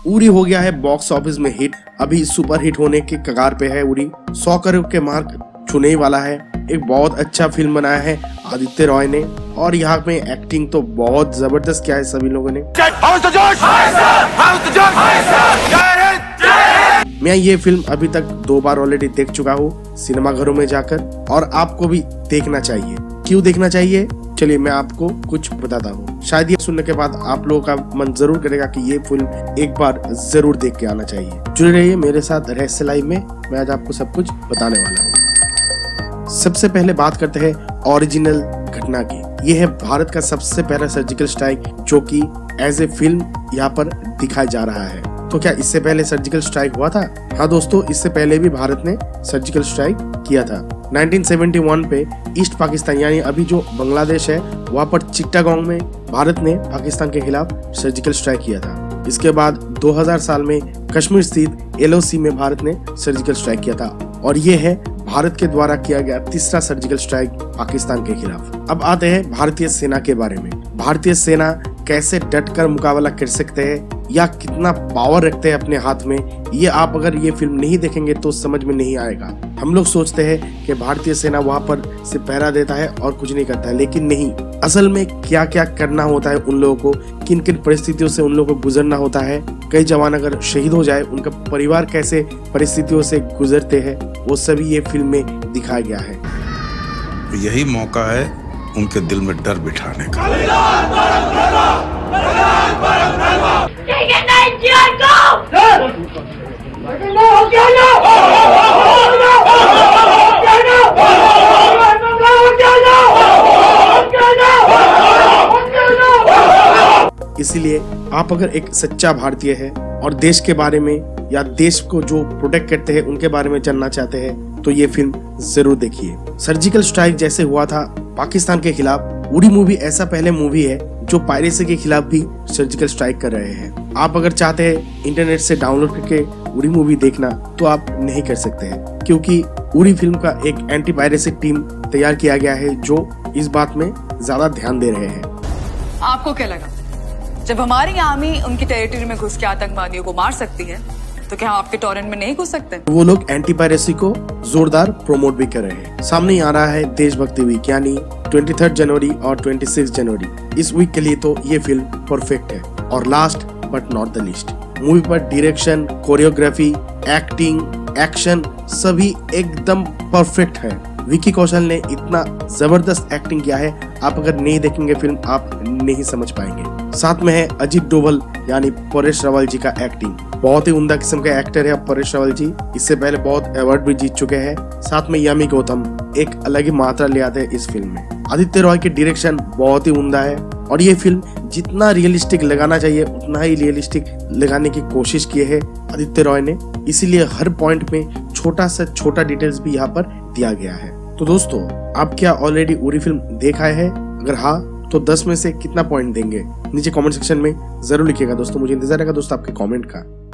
उरी हो गया है बॉक्स ऑफिस में हिट, अभी सुपर हिट होने के कगार पे है उरी। 100 करोड़ के मार्क छूने वाला है। एक बहुत अच्छा फिल्म बनाया है आदित्य रॉय ने, और यहाँ में एक्टिंग तो बहुत जबरदस्त किया है सभी लोगों ने। मैं ये फिल्म अभी तक 2 बार ऑलरेडी देख चुका हूँ सिनेमाघरों में जाकर, और आपको भी देखना चाहिए। क्यों देखना चाहिए, चलिए मैं आपको कुछ बताता हूँ। शायद ये सुनने के बाद आप लोगों का मन जरूर करेगा कि ये फिल्म एक बार जरूर देख के आना चाहिए। जुड़े रहिए मेरे साथ रहस्य लाइव में, मैं आज आपको सब कुछ बताने वाला हूँ। सबसे पहले बात करते हैं ओरिजिनल घटना की। ये है भारत का सबसे पहला सर्जिकल स्ट्राइक जो कि एज ए फिल्म यहाँ पर दिखाया जा रहा है। तो क्या इससे पहले सर्जिकल स्ट्राइक हुआ था? हाँ दोस्तों, इससे पहले भी भारत ने सर्जिकल स्ट्राइक किया था। 1971 पे ईस्ट पाकिस्तान यानी अभी जो बांग्लादेश है वहाँ पर चिट्टागोंग में भारत ने पाकिस्तान के खिलाफ सर्जिकल स्ट्राइक किया था। इसके बाद 2000 साल में कश्मीर स्थित LOC में भारत ने सर्जिकल स्ट्राइक किया था, और ये है भारत के द्वारा किया गया तीसरा सर्जिकल स्ट्राइक पाकिस्तान के खिलाफ। अब आते हैं भारतीय सेना के बारे में। भारतीय सेना कैसे डटकर मुकाबला कर सकते हैं या कितना पावर रखते हैं अपने हाथ में, ये आप अगर ये फिल्म नहीं देखेंगे तो समझ में नहीं आएगा। हम लोग सोचते हैं कि भारतीय सेना वहाँ पर सिर्फ पहरा देता है और कुछ नहीं करता है, लेकिन नहीं। असल में क्या क्या करना होता है उन लोगों को, किन किन परिस्थितियों से उन लोगों को गुजरना होता है। कई जवान अगर शहीद हो जाए, उनका परिवार कैसे परिस्थितियों से गुजरते हैं, वो सभी ये फिल्म में दिखाया गया है। यही मौका है उनके दिल में डर बिठाने का। इसीलिए आप अगर एक सच्चा भारतीय है और देश के बारे में या देश को जो प्रोटेक्ट करते हैं उनके बारे में जानना चाहते हैं तो ये फिल्म जरूर देखिए। सर्जिकल स्ट्राइक जैसे हुआ था पाकिस्तान के खिलाफ, उरी मूवी ऐसा पहले मूवी है जो पायरेसी के खिलाफ भी सर्जिकल स्ट्राइक कर रहे हैं। आप अगर चाहते हैं इंटरनेट से डाउनलोड करके उरी मूवी देखना तो आप नहीं कर सकते हैं, क्योंकि उरी फिल्म का एक एंटी पायरेसी टीम तैयार किया गया है जो इस बात में ज्यादा ध्यान दे रहे हैं। आपको क्या लगा, जब हमारी आर्मी उनकी टेरिटरी में घुस के आतंकवादियों को मार सकती है तो क्या आपके टॉरेंट में नहीं घुस सकते? वो लोग एंटी पायरेसी को जोरदार प्रमोट भी कर रहे हैं। सामने आ रहा है देशभक्ति वीक यानी 23 जनवरी और 26 जनवरी। इस वीक के लिए तो ये फिल्म परफेक्ट है। और last but not the least, movie पर डायरेक्शन, कोरियोग्राफी, एक्टिंग, एक्शन सभी एकदम परफेक्ट है। विकी कौशल ने इतना जबरदस्त एक्टिंग किया है, आप अगर नहीं देखेंगे फिल्म आप नहीं समझ पाएंगे। साथ में है अजीत डोभाल यानी परेश रावल जी का एक्टिंग। बहुत ही उम्दा किस्म के एक्टर है परेश रावल जी, इससे पहले बहुत अवार्ड भी जीत चुके हैं। साथ में यामी गौतम एक अलग ही मात्रा ले आते हैं इस फिल्म में। आदित्य रॉय की डायरेक्शन बहुत ही उम्दा है, और ये फिल्म जितना रियलिस्टिक लगाना चाहिए उतना ही रियलिस्टिक लगाने की कोशिश की है आदित्य रॉय ने। इसीलिए हर पॉइंट में छोटा से छोटा डिटेल्स भी यहाँ पर दिया गया है। तो दोस्तों, आप क्या ऑलरेडी उरी फिल्म देखा है? अगर हाँ तो 10 में से कितना पॉइंट देंगे नीचे कमेंट सेक्शन में जरूर लिखिएगा दोस्तों। मुझे इंतजार रहेगा दोस्तों आपके कमेंट का।